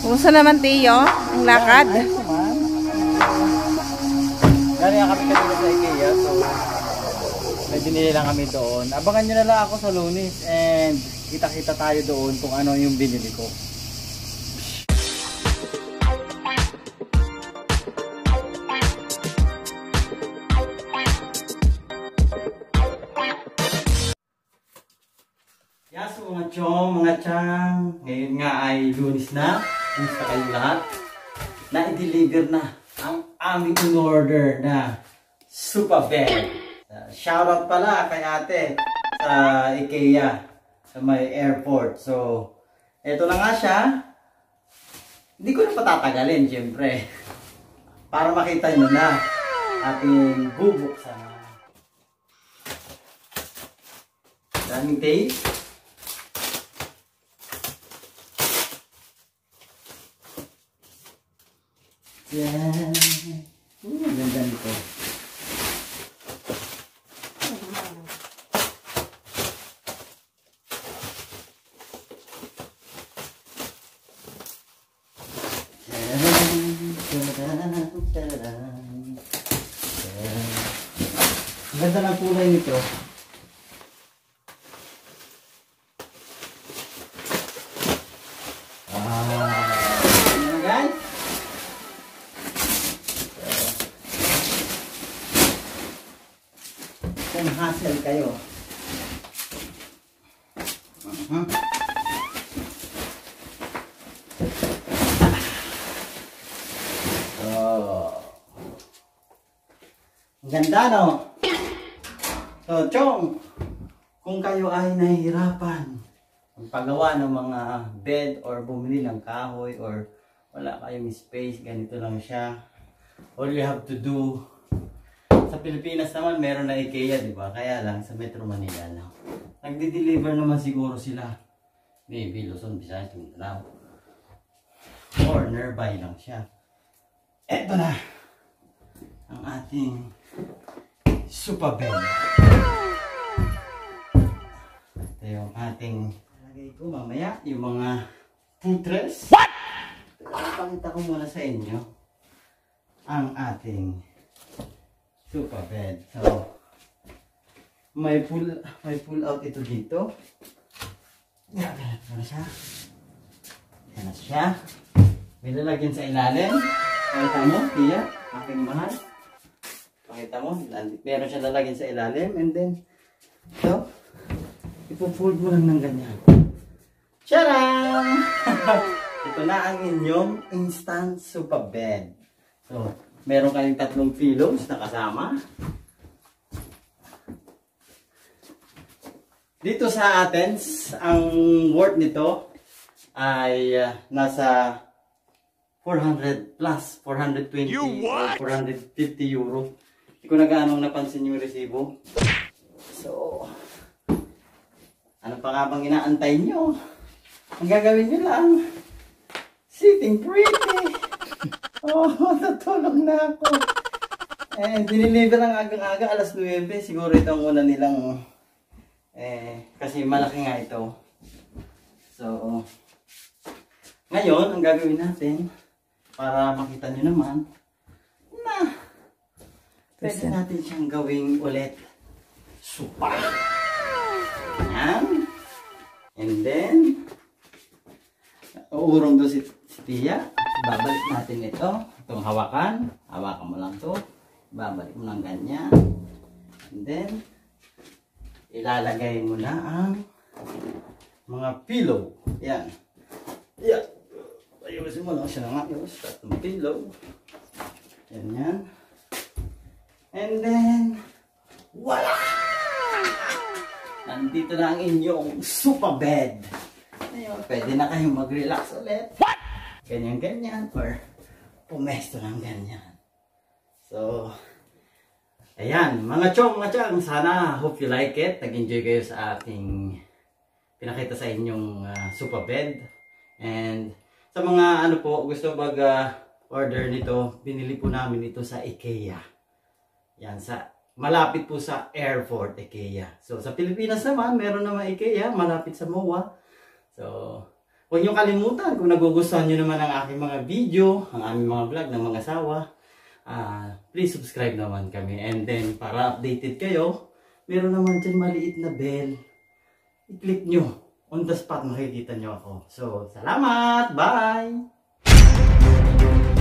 Kumusta naman, Tiyo? Ang lakad? Ayos naman. Galing kami kanina sa Ikea, so may binili lang kami doon. Abangan nyo na lang ako sa Lunes and kita-kita tayo doon kung ano yung binili ko. Yes, mga chong, mga chang. Ngayon nga ay Lunes na. Kumusta kayong lahat? Na-deliver na ang aming in-order na super bed. Shoutout pala kay ate sa Ikea sa may airport. So, eto na nga siya. Hindi ko na patatagalin, syempre. Para makita nyo na ating bubuksan. Daming tape. Yan. Ganda nito. Ganda ng kulay nito. Kung hassle kayo. Ang ganda, no? So, chong, kung kayo ay nahihirapan magpagawa ng mga bed or bumili ng kahoy or wala kayong space, ganito lang siya. All you have to do, sa Pilipinas naman meron na Ikea, di ba? Kaya lang sa Metro Manila lang. Nagde-deliver naman siguro sila. Maybe Luzon, Visayas, Mindanao. Or nearby lang siya. Eto na ang ating super bed. Ito yung ating lagay ko mamaya, yung mga footrest. What? Pakita ko muna sa inyo ang ating super bed. So, may pull out ito dito. Yan na siya. Yan na siya. May lalagyan sa ilalim. Pakita mo, Tia, aking mahal. Pakita mo, meron siya lalagyan sa ilalim. And then, ito, ipo-fold mo lang ng ganyan. Tcharam! Ito na ang inyong instant super bed. So, meron kayong 3 pillows na kasama. Dito sa Athens, ang worth nito ay nasa 400 plus, 420 or 450 euro. Hindi ko na gaano napansin yung resibo. So, ano pa nga bang inaantay nyo? Ang gagawin nyo lang, sitting pretty. Oh, natulog na ako. Eh, diniliver ang agang-aga, alas 9. Siguro ito ang una nilang, kasi malaki nga ito. So, ngayon, ang gagawin natin, para makita nyo naman, na, pwede natin siyang gawing ulit super. Ayan. And then, uurong doon si Tia. Babalik natin ito. Itong hawakan. Hawakan mo lang to. Babalik mo lang ganyan. And then, ilalagay mo na ang mga pillow. Yan. Yan. Ayusin mo lang siya ng ayos. Itong pillow. Yan. And then, wala! Nandito na ang inyong super bed. Ayun, pwede na kayong mag-relax ulit. What? Ganyan-ganyan. Or pumesto ng ganyan. So, ayan. Mga chong, mga chang. Sana, hope you like it. Nag-enjoy kayo sa ating pinakita sa inyong super bed. And sa mga ano po, gusto mag-order nito, binili po namin ito sa Ikea. Yan, malapit po sa airport, Ikea. So, sa Pilipinas naman, meron naman Ikea, malapit sa MOA. So, Huwag niyo kalimutan kung nagugustuhan niyo naman ang aking mga video, ang aming mga vlog ng mga asawa. Please subscribe naman kami. And then, para updated kayo, meron naman dyan maliit na bell. I-click nyo. On the spot makikita nyo ako. So, salamat! Bye!